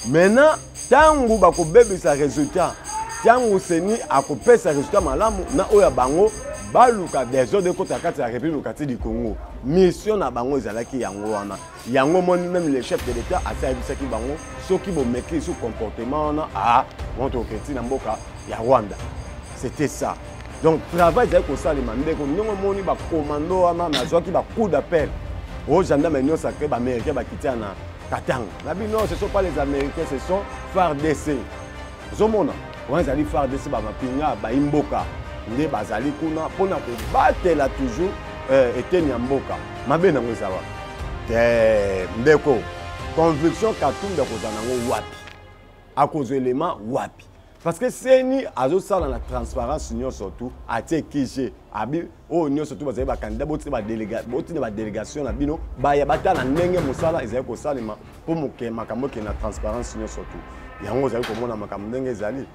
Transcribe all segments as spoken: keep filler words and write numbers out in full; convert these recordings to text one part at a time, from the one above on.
Maintenant, tangu bako bébé sa résultat, tangu seni akopé sa résultat malamu na oya bango baluka des autres de côté kati ya République du Congo. Mission na bango ezalaki yango wana. Yango mon même le chef de l'État a servi qui bango soki bo meki sous comportement na a monto keti na mboka ya Rwanda. C'était ça. Donc travail c'est ko ça les mandeko nyongo moni ba commando wana na zoki ba coup d'appel. Au gendarme nyo sacré ba américain ba kitia na Katanga. Na bi non, ce sont pas les Américains, ce sont F A R D C. Zomona, on a dit F A R D C ba mapinga ba imboka. Nde bazali kuna pona ko batela toujours euh était nyamboka. Mabe na ngo sawa. Te ndeko conviction katumba ko zanango wapi. A cause élément wapi. Parce que c'est ni azo ça dans la transparence union surtout à tekije abi o union surtout bazali ba candidat boti ba délégation boti ba délégation na bino ba ya bata na ndenge musala ezali ko salima pour moke makambo ke na transparence union surtout yango ezali ko mona makambo ndenge ezali.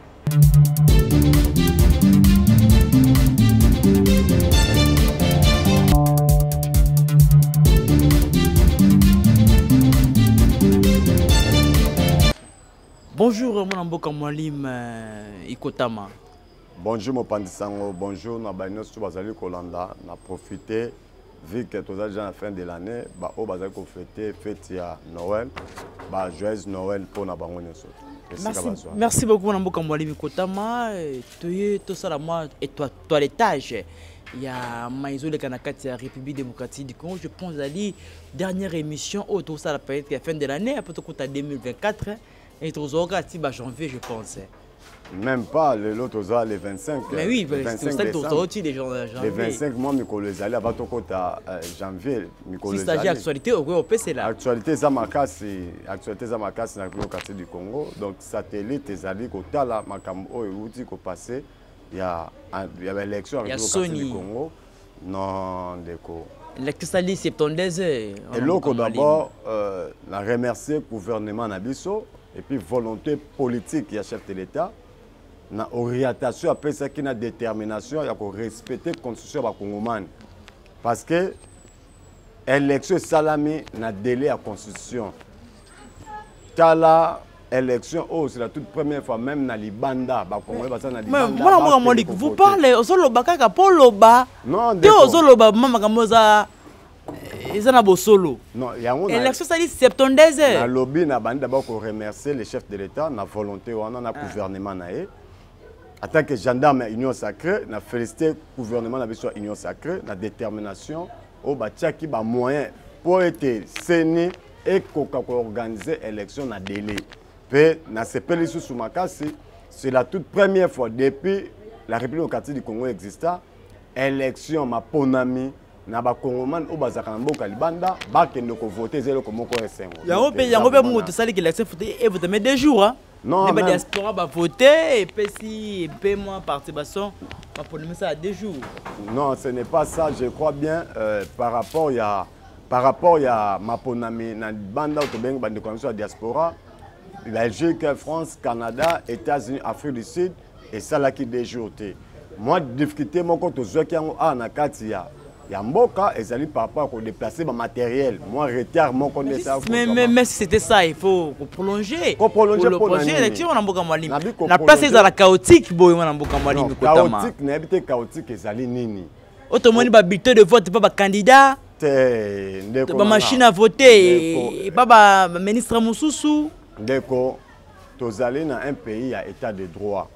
Bonjour, mon amboka Mwalim Ikotama. Bonjour, mon pandisango. Bonjour, na bainos tu bazali kolanda. Na profiter, vu que tous les gens à la fin de l'année, bah au bazali ko fêter fête ya Noël, bah joyeux Noël pour na bango nyoso. Merci, merci beaucoup, mon amboka Mwalim Ikotama. Tu tout ça là moi et toi toilettage. Il y a Maïzo le Kanakati, la République démocratique du Congo. Je pense à la dernière émission autour ça la période à la fin de l'année, après tout à deux mille vingt-quatre. Et tous les janvier, je pense. Même pas, l'autre jour, les vingt-cinq. Mais oui, c'est aussi des gens janvier. Les vingt-cinq mois, je les allais avant tout janvier. Si c'est l'actualité, au P C là. L'actualité, c'est ma casse. L'actualité, c'est ma casse dans le quartier du Congo. Donc, satellite, les alliés, au Tala, Makambo, et Outi, qui passé. Il y a l'élection avec le quartier du Congo. Non, déco. L'élection septembre. Et l'autre, d'abord, la remercier le gouvernement Nabiso. Et puis volonté politique, il y a chef de l'État, na orientation après ça qui na détermination, il y a qu'on respecter la constitution de Congoman. Parce que l'élection salami na délai à la constitution. Tala élection, oh c'est la toute première fois même na Libanda, ba Congolais ba ça na Libanda. Mais vous parlez au solo bakaka poloba. Non, de au solo ba mama kamoza. Ils ont un solo. Non, il y a un élection ça dit septembre. Na lobby na bandi d'abord qu'on remercier les chefs de l'État, na volonté ou na gouvernement naé. En tant que gendarme union sacrée, na féliciter gouvernement na besoin union sacrée, na détermination au batia qui ba moyen pour être séné et qu'on organiser élection na délai. Pe na sepeli sous makasi, c'est la toute première fois depuis la République démocratique du Congo exista élection ma ponami na ba Congoman o bazaka na mboka Libanda ba kende ko voter zelo ko moko esengo. Yango pe yango pe mo to sali ki l'élection voter et voter mais deux jours hein. Non, mais diaspora va voter et puis si paie moi participation va pour ça à deux jours. Non, ce n'est pas ça, je crois bien euh, par rapport il a par rapport il y a maponami na banda to beng bande connexion diaspora Belgique, France, Canada, États-Unis, Afrique du Sud et ça là qui deux jours. Moi difficulté mon compte zo ki yango a na katia. Yamboka, ils allaient par rapport à déplacer mon matériel. Moi, retard, mon connaissance. Mais, mais, mais si c'était ça, il faut prolonger. Faut prolonger pour prolonger l'élection, on a beaucoup de mal. La place est dans la chaotique, boy, on a beaucoup de mal. Chaotique, n'habite chaotique, ils allaient nini. Autrement, pas bulletin de vote, pas candidat. Pas machine à voter, pas ministre Moussoussou. D'accord. Tous allés dans un pays à état de droit.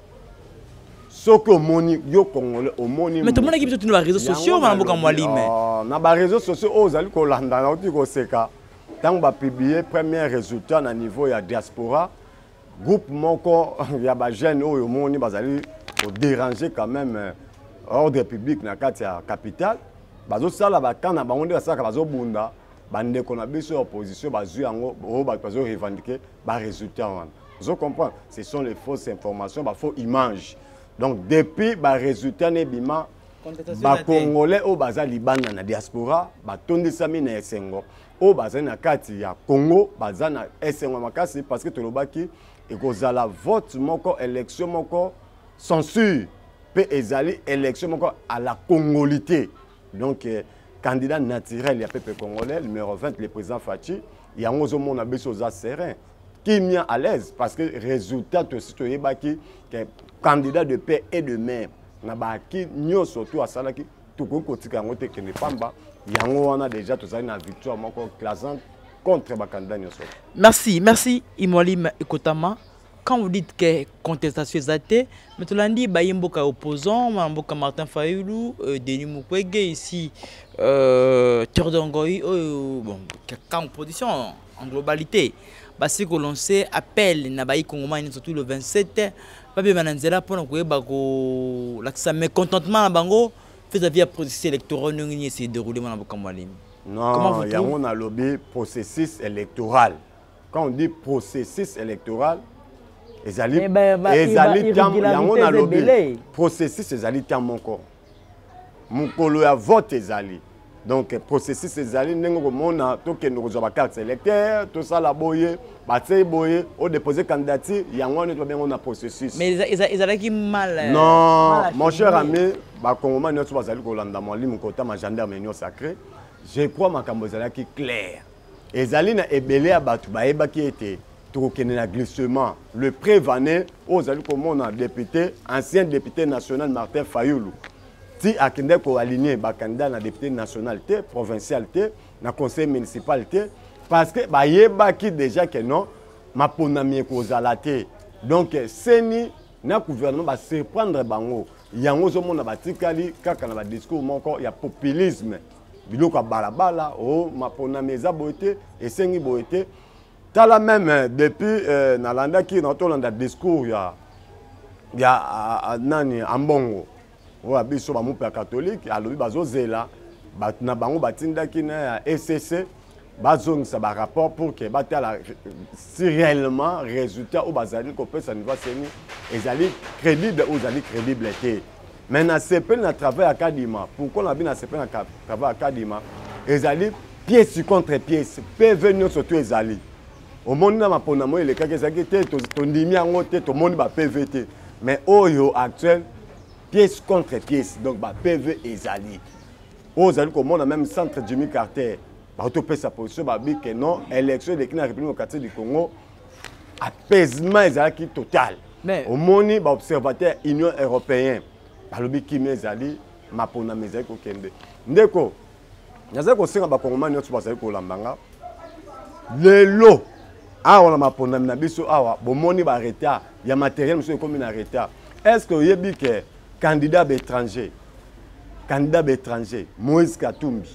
Ce que moni yo Congolais au moni. Mais tout le monde qui sur les réseaux sociaux, on a beaucoup de mal. Na ba réseaux sociaux, aux allés ko landa na oti ko seka. Tant ba publier premier résultat na niveau ya diaspora, groupe moko ya ba jeune oyo moni bazali ko déranger quand même ordre public na kati ya capitale. Bazo sala ba kana ba onde sala bazo bunda, bande ko na biso opposition bazu yango o ba bazo revendiquer ba résultat wana. Vous comprenez? Ce sont les fausses informations, ba faux images. Donc depuis le résultat nebima ba Congolais au baza Libanda na diaspora ba tondisa mi na esengo au baza na kati ya Congo baza na esengo makasi parce que tolobaki ekozala vote moko élection moko censure pe ezali élection moko à la congolité. Donc euh, candidat naturel ya peuple congolais numéro vingt le président Fachi yango zo mona beso za serein kimia à l'aise parce que résultat aussi to yebaki que candidat de paix et de mer na ba ki nyo surtout à salaki tout ko kotika ngote que ne pamba yango wana déjà to zali na victoire moko classante contre ba candidat nyo so. Merci, merci Imolim Ekotama. Quand vous dites que contestation est athée, mais tu l'as dit, il y a un opposant, Martin Fayoulou, Denis Mukwege ici, euh, Turdongoy, euh, bon, en position en globalité. Parce que l'on sait, appel, Nabaï Kongoma, surtout le vingt-sept, Papi Mananzela, pour nous, l'accès mécontentement à Bango, fait à processus électoral, nous avons essayé de dérouler mon Abokamwalim. Non, il y a un lobby processus électoral. Quand on dit processus électoral, ezali ezali tam yango na lobby processus ezali tam moko mukolo ya vote ezali donc processus ezali ndenge komona tokende kozwa ba carte électeur to sala boye batse boye o déposer candidature yango ne to bengo na processus mais ezalaki mal non mon cher ami ba kongoma nyonso bazali kolanda mwalimu kota ma gendarme nyo sacré je crois makambo ezalaki clair ezali na ebele ya batu bayebaki ete le glissement, le prévané aux alliés comme on député, ancien député national Martin Fayoulou. Si à Kende ko aligné ba candidat na député nationalité, provincialité, na conseil municipalité, parce que ba yeba ki déjà que non, ma ponami ko zalaté. Donc seni na gouvernement ba se prendre bango. Yango zo mona ba tikali kaka na ba discours moko ya populisme. Biloko balabala o ma ponami za boité et sengi boité. Tala même depuis euh, Nalanda qui dans tout le discours il y a il y a nani ambongo ou abiso ba mupa catholique alobi bazozela bat na bango batinda ki na S C C bazong sa ba rapport pour que batala si réellement résultat ou bazali ko pesa niveau seni ezali crédible ou ezali crédibilité maintenant C P na travail académique pourquoi on a bien na C P na travail académique ezali pièce contre pièce P V nous surtout ezali au monde na mapona mo le kaka ezaki te to ndimi yango te to moni ba P V T mais oyo actuel pièce contre pièce donc ba P V ezali ozali ko mona même centre Jimmy Carter ba to pesa position ba bi que non élection de la République démocratique du Congo apaisement ezalaki total mais au moni ba observateur Union européen ba lobi kimi ezali mapona mezali ko kende ndeko naza ko senga ba kongomani nyonso bazali ko lambanga lelo awa na ponda na biso awa bomoni ba retard ya matériel monsieur comme na retard est-ce que yebi que candidat étranger candidat étranger Moïse Katumbi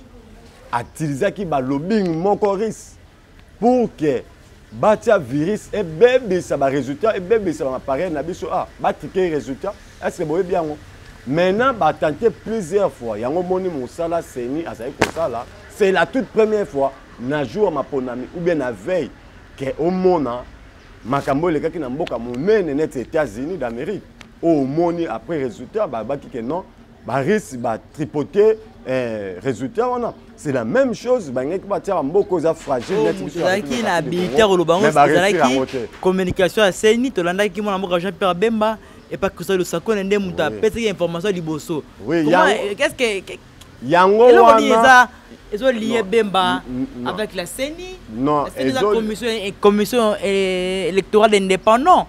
a utilisé ki ba lobbying moko risque pour que batia virus et bébé ça ba résultat et bébé ça ba appareil na biso ah ba ticket résultat est-ce que boye bien maintenant ba tenter plusieurs fois yango moni mosala seni azali ko sala c'est la toute première fois na jour ma ponami ou bien na veille que au mona makambo le kaki na mboka monene net États-Unis d'Amérique au moni après résultat ba baki que non ba risque ba tripoter euh, résultat on a c'est la même chose ba ngeki ba tia mboko za fragile net biso qui na habilité au bango c'est communication à seni to landa ki mona mboka Jean-Pierre Bemba et pas que ça le sako ndé muta pesi information liboso oui qu'est-ce que yango wana ils ont lié Bemba avec la C E N I. Non, c'est la commission, commission électorale indépendante.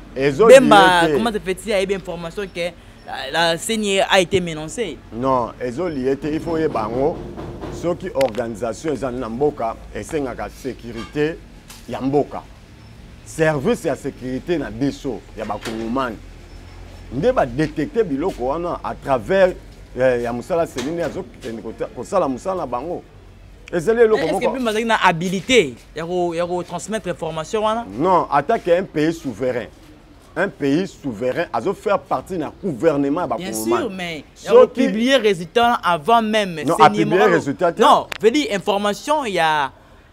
Bemba, comment ça fait-il y a eu information que la C E N I a été menacée? Non, ils ont lié, il faut y bango. Ceux qui organisation ils ont mboka et c'est la sécurité yamboka. Service de sécurité na biso ya ba kongomani. Ndé ba détecter biloko wana à travers ya musala selini azo ko sala musala bango ezele loko moko. Est-ce que puis na habilité ya ko ya ko transmettre information wana? Non, attaque un pays souverain. Un pays souverain azo faire partie d'un gouvernement ba bien sûr, mais il a publié résultat avant même. Non, a publié résultat. Non, veut dire information il y a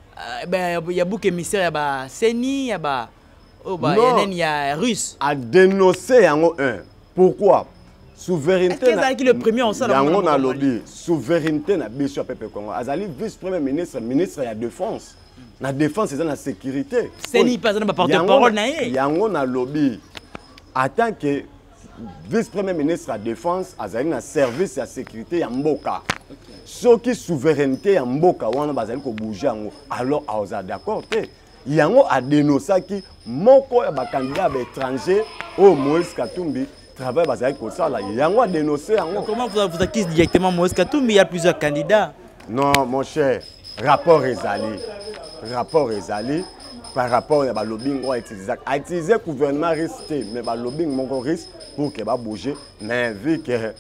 ben il y a beaucoup émissaire ya ba C E N I ya ba oh ba il y a russe a dénoncé yango un. Pourquoi? Souveraineté. Est-ce que le premier on s'en yango na lobby souveraineté na biso peuple Congo azali vice premier ministre ministre ya défense na défense c'est la sécurité C E N I pas na porte-parole na ye yango na lobby en tant que vice premier ministre à défense azali na service ya sécurité ya mboka soki souveraineté ya mboka wana bazali ko bouger yango alors aza d'accord te yango a dénoncé moko ya ba candidat ba étranger au Moïse Katumbi travail bazali ko sala yango a dénoncé yango. Comment vous vous accusez directement Moïse Katumbi? Il y a plusieurs candidats. Non mon cher, rapport ezali. Rapport ezali par rapport à ba lobbying on utiliser a utiliser gouvernement resté mais ba lobbying mon risque pour que ba bouger mais vu que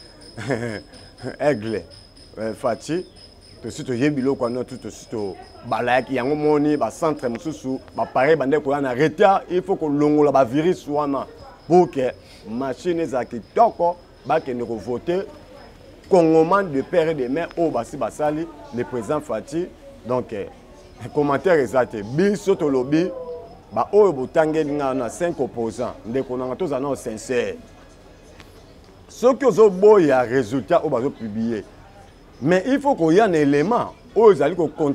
aigle Fati tout de suite yebilo ko na tout de suite balak yango moni ba centre mususu ba pare bande ko na retard il faut que longola ba virus wana pour que machine za kitoko ba ke ne voter Congoman de père et de mère au basi basali le président Fati donc commentaire exact biso to lobby ba oyo botangeli nga na cinq opposants ndeko na toza na sincère ce que zo boya résultat au bazo publier mais il faut qu'il y ait un élément où ils allaient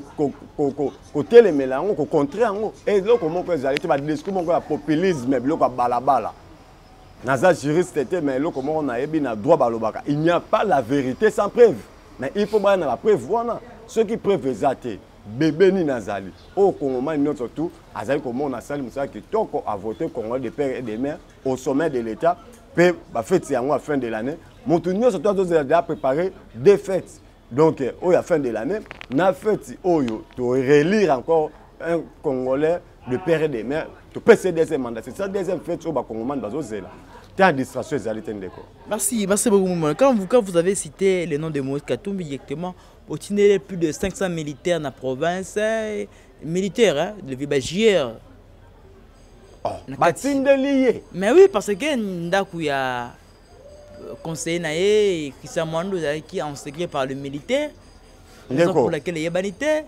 côté les mélanges au contraire et là comment ils allaient te discours mon populisme mais bloc balabala naza juriste était mais là comment on a eu bien droit balobaka il n'y a pas la vérité sans preuve mais il faut bien la preuve voilà ceux qui preuve exacte bébé ni nazali au Congo nous surtout azali comment on a sali musa qui toko a voté Congo de père et de mère au sommet de l'État peut ba fête yango à fin de l'année mon tout nous surtout déjà préparé des fêtes donc au la fin de l'année na fête oyo to relire encore un Congolais de père et de mère to passer deuxième mandat c'est ça deuxième fête au ba Congolais bazo zela tant distraction ezali tendeko. Merci merci beaucoup quand vous quand vous avez cité le nom de Moïse Katumbi directement au Tinélé plus de cinq cents militaires dans la province militaires hein, de Vibagière. Oh, batindelié. Mais oui parce que ndaku ya conseiller naé qui s'amando qui en secret par le militaire. Raison pour laquelle il y a banité.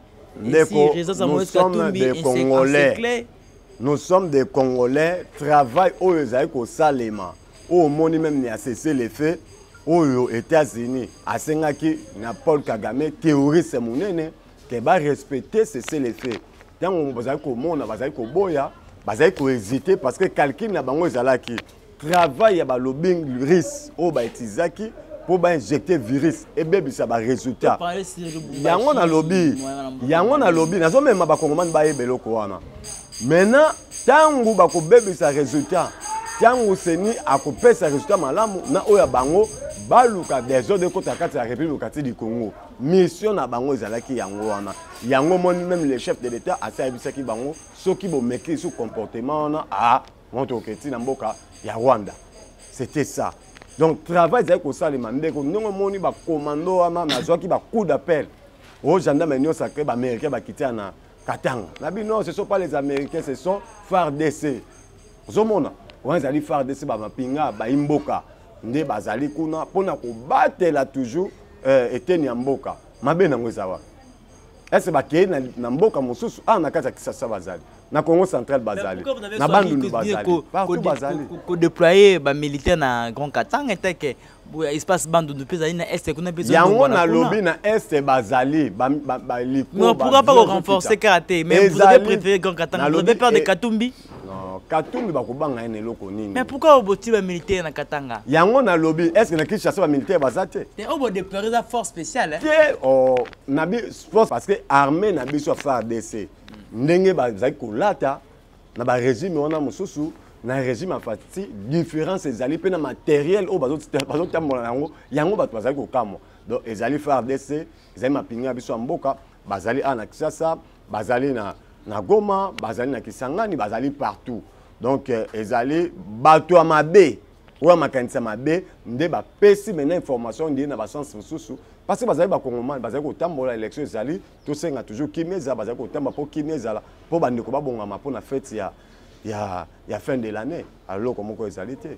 Nous sommes des Congolais. Nous sommes des Congolais. Travail au Ezaïko Salema. Au monde même n'y a cessé les faits. Aux États-Unis, à Sengaki, Paul Kagame, théoriste monene, qui va respecter cesser les faits. Quand on va dire comment on va dire que boya, va dire que hésiter parce que quelqu'un n'a pas qui travaille à lobbying risque au baitizaki pour injecter virus et bien ça va résultat. Il y a un lobby, il y a un lobby. Nous sommes même pas comment on va y beloko wana. Maintenant, tant on va que bébé ça résultat. Tant on se ni à couper ça résultat malamu na oya bango baluka des autres de côté à la République du Congo. Mission na bango ezalaki yango wana. Yango mon même le chef de l'État a servi qui bango ceux qui vont mettre ce comportement na a monto keti na mboka ya Rwanda. C'était ça. Donc travail c'est que ça les mandé ko non moni ba commando wana na zo ki ba coup d'appel. Au gendarme nyo sacré ba américain ba quitter na Katanga. Na bi non ce sont pas les américains ce sont F A R D C. Zomona on allait faire des ba mapinga ba imboka nde bazali kuna pona ko batela toujours euh eteni mboka mabe na ngwezawa est-ce ba ke na mboka mosusu ah na kata kisasa bazali na Congo central bazali na bandu bazali partout bazali ko déployer ba militaire na Grand Katanga teke espace bandu de pezali na est kuna besoin yango na lobby na est bazali ba ba liko non pourquoi pas renforcer karaté mais vous avez préféré Grand Katanga vous avez peur de Katumbi. Katumbi bakubanga ene loko nini. Mais pourquoi au boti ba militaire na Katanga? Yango na lobby, est-ce que na Kinshasa ba militaire bazate? Té obo déplorer la force spéciale hein. Té oh nabi force parce que armée na biso F A R D C. Ndenge bazaki kolata na ba régime wana mususu na régime afati différence ezali pe na matériel o bazo bazo tambola yango yango bato bazaki kokamo. Donc ezali F A R D C, ezali mapinga biso mboka, bazali ana Kinshasa, bazali na na Goma, bazali na Kisangani, bazali partout. Donc ezali bato amabe ou makanisa mabe nde ba pesi mena information ndi na ba sens mususu parce que bazali ba Congolais bazali ko tambola élection ezali to senga toujours kimeza bazali ko tamba po kimeza la po bande ko ba bongama po na fête ya ya ya fin de l'année alors comment ko ezali te.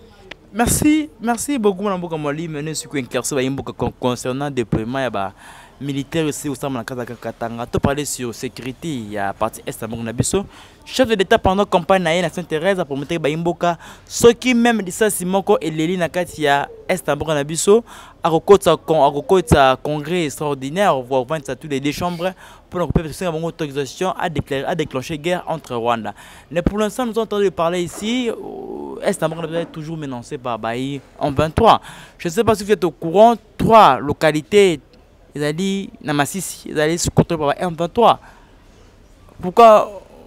Merci, merci beaucoup mon amboka moli mené sur ko éclaircir ba yimboka concernant déploiement ya ba militaire aussi au sein de la Katanga. Tu parlais sur sécurité, il y a partie est à Nabiso. Chef de l'État pendant campagne na Sainte-Thérèse pour mettre Baimboka, ceux qui même dit ça Simoko et Léli Nakatia est à Nabiso, à Rokota congrès extraordinaire, voir vingt à tous les deux chambres pour nous permettre une autorisation à déclarer à déclencher guerre entre Rwanda. Mais pour l'instant, nous avons entendu parler ici, est à est toujours menacé par Baï en vingt-trois. Je ne sais pas si vous êtes au courant, trois localités. Ils ont dit, Namasisi, ils allaient se contrôler par M vingt-trois. Pourquoi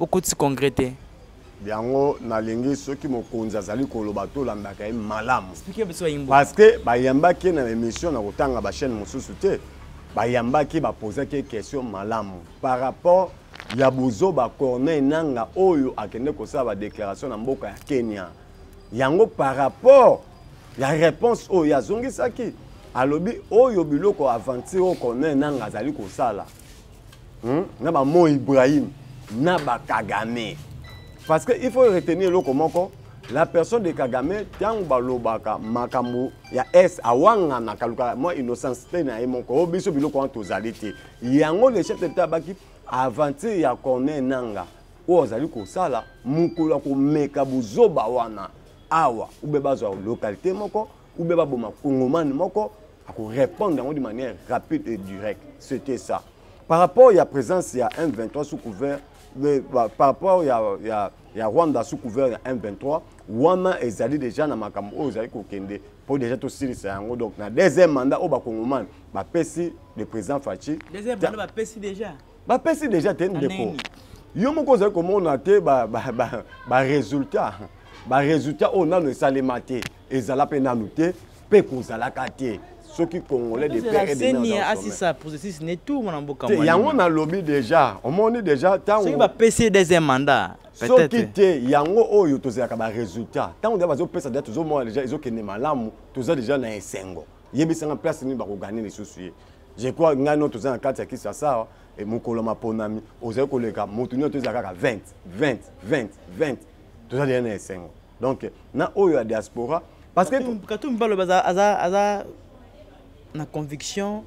okoti concrété biango nalingi soki mokonzi azali koloba to landaka ye malamu expliquer biso yimbo parce que bayambaki na émission na kotanga ba chaîne mosusu te bayambaki ba poser quelques questions malamu par rapport ya buzoba Corneille Nangaa oyo akende kosala ba déclaration na mboka ya Kenya yango par rapport ya réponse oyo yazongisaki alobi oyo biloko aventure o Corneille Nangaa azali kosala hmm? na ba Mo Ibrahim na ba Kagame. Parce qu'il faut retenir le comment la personne de Kagame, tant balobaka makambo ya S awanga na kaluka moi innocence na emoko obiso biloko antozalite. Yango le chef d'état baki aventure ya Corneille Nangaa o azali ko sala mukula ko meka buzoba wana awa ubeba zo localité moko ubeba boma kongomani moko ako répondre de manière rapide et directe. C'était ça. Par rapport à la présence il y a M vingt-trois sous couvert mais, bah, par rapport il y a il y a il y a Rwanda sous couvert il y a M vingt-trois wana ezali déjà na makambo o ezali ko kende pour déjà to silisa yango donc na deuxième mandat au ba kongomani ba pesi le président Fachi deuxième mandat ba pesi déjà ba pesi déjà ten deko yo moko ezali ko mona te ba ba ba, ba résultat ba résultat on a no salemate ezala pe na nuté pe kozalaka te ceux qui congolais de père et de mère dans ça processus n'est tout mon amboka il y a un lobby déjà on monte déjà tant on va passer deuxième mandat peut-être ceux qui te yango oyo tozaka ba résultat tant on va zo pesa déjà toujours moi déjà ils ont kene malamu toza déjà na esengo yebisa en place ni ba ko gagner les soucis je crois ngano toza na kati ya kisasa et mukolo maponami oza ko leka motunyo tozaka vingt vingt vingt vingt toza déjà na esengo donc na oyo ya diaspora parce que quand on parle baza aza aza na conviction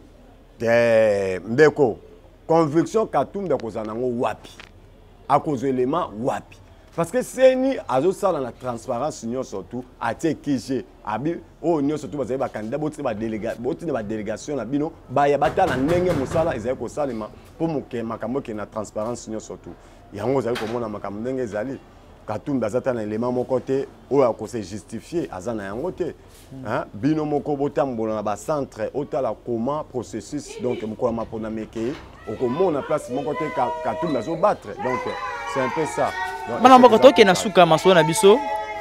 de ndeko conviction Katumbi kozana ngo wapi akozo élément wapi parce que seni azo sala na transparence union surtout atie kije abi o union surtout bazali ba candidat boti ba délégation boti ba délégation na bino ba ya batala ndenge musala ezali ko salima pour moke makambo ke na transparence union surtout yango ezali ko mona makambo ndenge ezali Katumbi azata na élément moko te oyo ko se justifier azana yango te hein bino moko botambola na ba centre otala comment processus donc moko ma pona meke okomona place moko te Katumbi azo battre donc c'est un peu ça bana moko to ke na suka maso na biso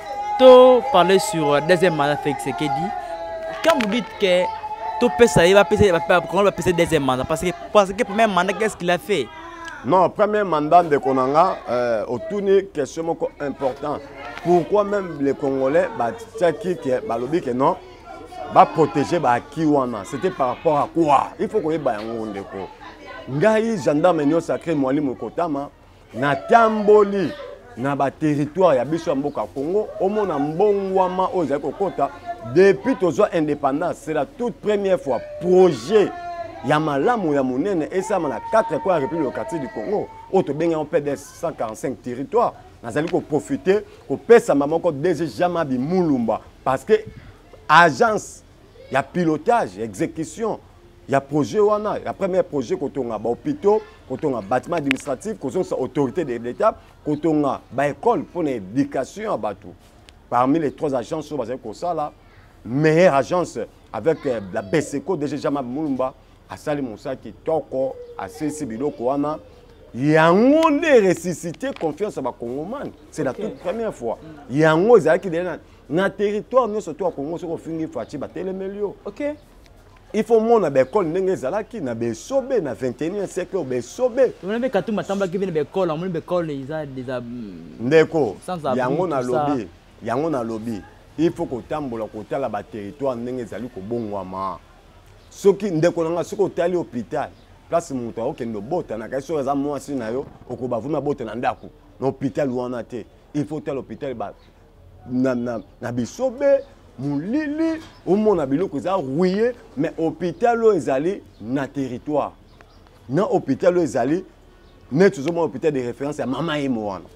to parler sur deuxième mandat Félix Tshisekedi quand vous dites que to pesa va pesa va pesa deuxième mandat parce que parce que premier mandat qu'est-ce qu'il a fait? Non, premier mandat de Konanga, euh, au tourné, question important. Pourquoi même les Congolais, bah, qui bah, lobby que non, bah, protéger bah, Kiwana. C'était par rapport à quoi? Il faut qu'on ait bah, un ndeko. Ngai, gendarme, nyo sacré, mwali mokotama, na tamboli, na ba territoire, ya biso mboka Congo, au monde en mbongwama, aux ekokota, depuis toujours indépendance, c'est la toute première fois, projet. Yamalamu ya munene et ça na quatre quoi République démocratique du Congo auto benga on perd cent quarante-cinq territoires nazali ko profiter ko pesa maman ko D G Jamabi Mulumba parce que agence ya pilotage exécution ya projet wana ya premier projet ko tonga ba hôpitaux ko tonga bâtiment administratif ko tonga autorité de l'État ko tonga ba école pour l'éducation à Batu parmi les trois agences so bazali ko ça là meilleure agence avec euh, la B C C O D G Jamabi Mulumba asali musaki toko asisi biloko wana yango ne ressusciter confiance ba Congomani c'est la okay. toute première fois yango ezaki na na territoire nous surtout à Congo soko fingi Fachi ba telemelio OK il faut mona ba école ndenge ezalaki na be sobe na vingt et unième siècle be sobe on a Katumbi tamba ki vient ba école on ba école isa des ndeko yango na lobby yango na lobby il faut ko tambola ko tala ba territoire ndenge ezali ko bongwama soki ndeko nanga soko tali hôpital place muto okendo bota na kaiso za mwasi na yo okoba vuna bota na ndaku na hôpital wana te il faut tali hôpital ba na na na bisobe mulili omona biloko za rouillé mais hôpital o ezali na territoire na hôpital o ezali ne tuzoma hôpital de référence ya mama emo wana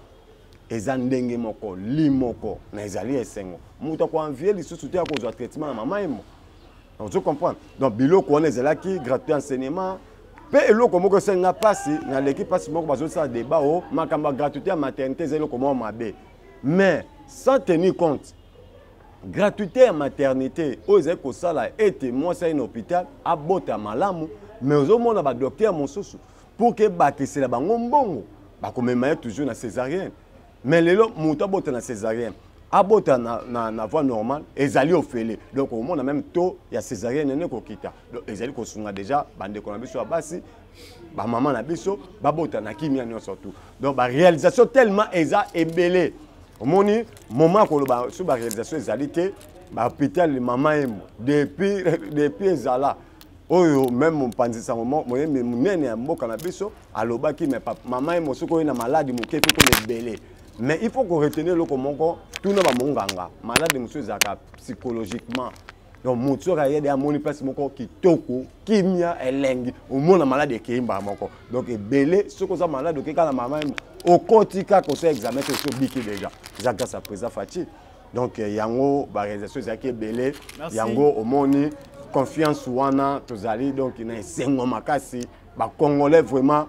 eza ndenge moko limoko na ezali esengo muto ko envier lisusu te akozwa traitement na mama emo. Donc, tu comprends. Donc, biloko on est là qui gratuit enseignement. Pe eloko moko senga pasi na l'équipe pasi moko bazo ça débat o makamba gratuité à maternité zelo comment mabe. Mais sans tenir compte gratuité à maternité oze ko sala ete moi ça un hôpital abota malamu mais ozo mona ba docteur mosusu pour que bakisela bango mbongo bakomema toujours na césarienne. Mais lelo muta bota na césarienne. Abota na na na voie normale, ezali ofele. Donc au moins on a même taux ya césarienne ne ko kita. Donc ezali ko sunga déjà bande ko na biso basi, ba maman na biso, ba bota na kimia nyo surtout. Donc ba réalisation tellement eza ebelé. Au moni moment ko ba sur ba réalisation ezali te, ba hôpital maman emo depuis depuis ezala. Oyo même mon panzi moment moyen me munene ya mboka na biso alobaki mais maman emo soko na maladie moke ko le belé. Mais il faut qu'on retienne le comment tout ne va monganga malade monsieur zaka psychologiquement donc moto ra yede amoni place moko kitoko kimia elengi au monde malade ki mba moko donc belé ce que ça malade ke kala maman au kotika ko se examen que so biki déjà zaka sa présent fati donc yango ba réalisation zaki belé yango au moni confiance wana tozali donc na sengo makasi ba congolais vraiment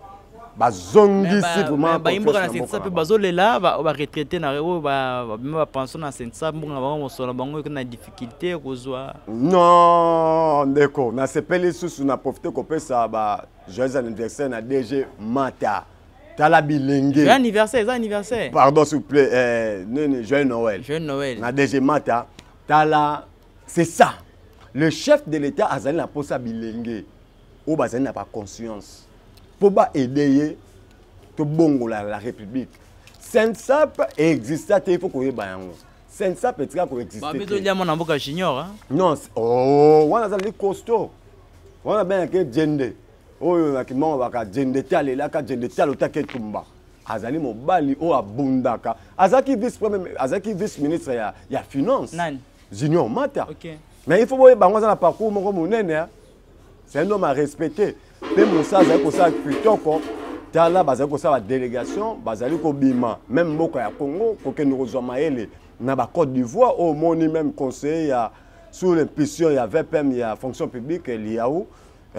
bazongi si vraiment ba imboka na sensa pe bazolela ba retraité na rewo ba ba pension na sensa mbonga ba mosola bango na difficulté kozwa non ndeko na sepeli susu na profiter ko pesa ba joyeux anniversaire na D G Mata tala bilenge joyeux anniversaire ça anniversaire pardon s'il vous plaît euh non joyeux Noël joyeux Noël na D G Mata tala c'est ça le chef de l'état azali na posa bilenge o bazali na pas conscience pour ba aider to bongola la république Sensap existe il faut qu'on ba yango Sensap etika ko existe ba bezo lia mona mboka junior hein non oh wana za li costaud wana ben ke jende oyo na kimon ba ka jende tale la ka jende tale ta ke tumba azali mobali o abundaka azaki vice premier azaki vice ministre ya ya finance nani Junior Mata OK mais il faut boye bango za na parcours moko munene c'est un homme à respecter. Et Moussa Zé Kosa Kitoko, Tala Bazé Kosa la délégation, Bazali Kobima, même Moko ya Congo, Kokeno Zomaele, Naba Côte d'Ivoire, au moni même conseiller sous l'impulsion, il y a V P M, il y a fonction publique, il y a où,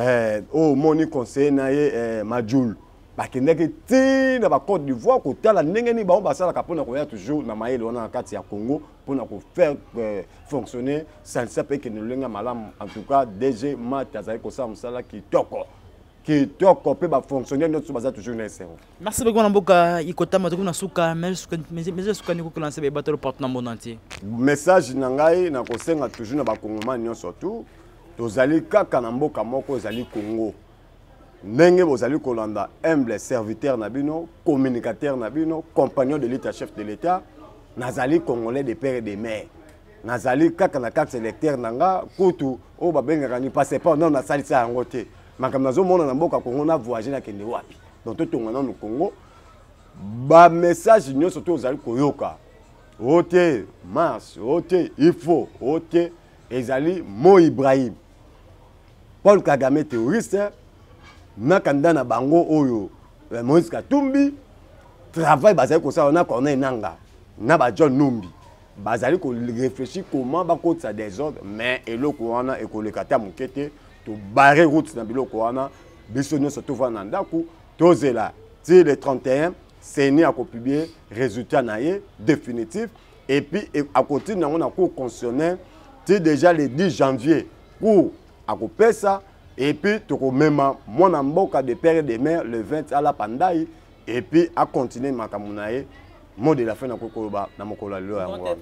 au moni conseiller Naye Madjoul. Bakendeke ti na ba Côte d'Ivoire ko tala ndenge ni ba basala ka pona ko ya toujours na maele wana na kati ya Congo pona ko faire euh, fonctionner Sensap et que ne lenga malam en tout cas D G Mata za ko sa musala ki toko ki toko pe ba fonctionner notre baza toujours na zéro. Merci beaucoup na mboka ikotama to na suka mais suka mais suka ni ko lancer ba battle partenaire monde entier. Message na ngai na ko senga toujours na ba Congolais surtout tozali kaka na mboka moko zali Congo. Ndenge bozali kolanda humble serviteur na bino, communicateur na bino, compagnon de l'état, chef de l'état, nazali congolais de père et de mère. Nazali kaka na carte électeur nanga kutu o babenga ni passe pas non na salisa yango te. Makam nazo mona na mboka Congo na voyager na kende wapi. Donc to tonga na Congo ba message nyo surtout ozali koyoka. Ote mars, ote il faut, ote ezali Mo Ibrahim. Paul Kagame terroriste nakanda na bango oyo Moïse Katumbi travail basali ko ça on a connaît nanga na ba John Numbi bazali ko réfléchir comment ba ko ça désordre mais eloko wana ekolekata mukete to barrer route na biloko wana biso nyo surtout va na ndaku tozela ti le trente et un c'est ni à publier résultat naie définitif et puis à côté na on a cour constitutionnel ti déjà le dix janvier pour à couper ça. Et puis, tu as même mon mboka de père et de mère le vingt à la Pandaï. Et puis, à continuer ma kamounaï. Mot de la fin de Kokoloba, dans mon colalo.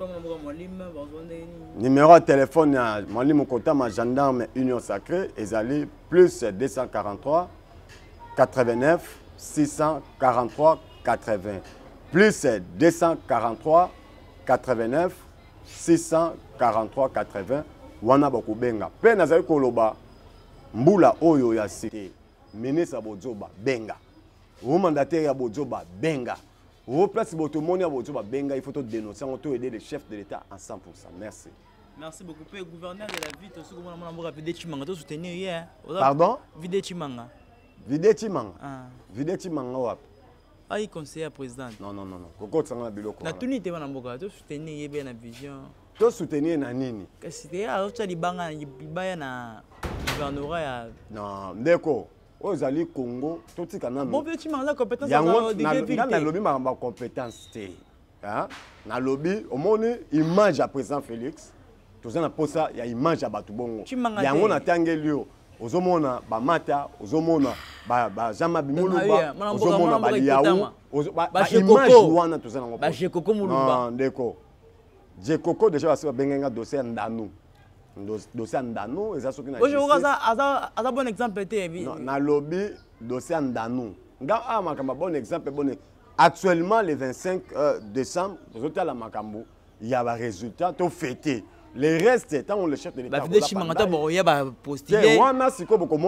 Numéro de téléphone, Mali Mokota, ma gendarme Union Sacrée, Ezali, plus deux cent quarante-trois, quatre-vingt-neuf, six cent quarante-trois, quatre-vingts. Plus deux cent quarante-trois, quatre-vingt-neuf, six cent quarante-trois, quatre-vingts. Wana Bokubenga. Pe Nazali Koloba. Mbula oyo ya cité ministre Bozoba benga au mandataire ya Bozoba benga au place botomoni ya Bozoba benga il faut te dénoncer on peut aider les chefs de l'état en cent pour cent. Merci. Merci beaucoup pe gouverneur de la ville to suko mona mboka vide chimanga to soutenir hier. Pardon? Vide chimanga. Vide chimanga. Ah. Vide chimanga wapi? Ai conseiller président. Non non non non. Koko tsanga biloko. Na tunité wana mboka to soutenir yebe na vision. To soutenir na nini? Kasi te a ocha libanga libaya na gouvernorat ya non ndeko ozali Congo totika nanu bon petit man la compétence yango na na lobby ma compétence te hein na lobby omoni image à président Félix toza na posa ya image ya batu bongo yango na tangeli yo ozomona bamata ozomona ba ba jama bimuluba ozomona baliaou ba image wana toza nango ba jekoko mulumba ndeko jekoko déjà basi babengenga dossier ndanu dossier ndanu eza soki na justice oje oza aza aza bon exemple te na lobby dossier ndanu nga a makamba bon exemple bon actuellement le vingt-cinq décembre tozotala makambo il y a ba résultat to fêter. Les restes, tant on le chef de l'État.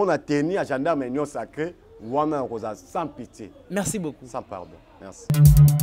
Merci beaucoup. Merci.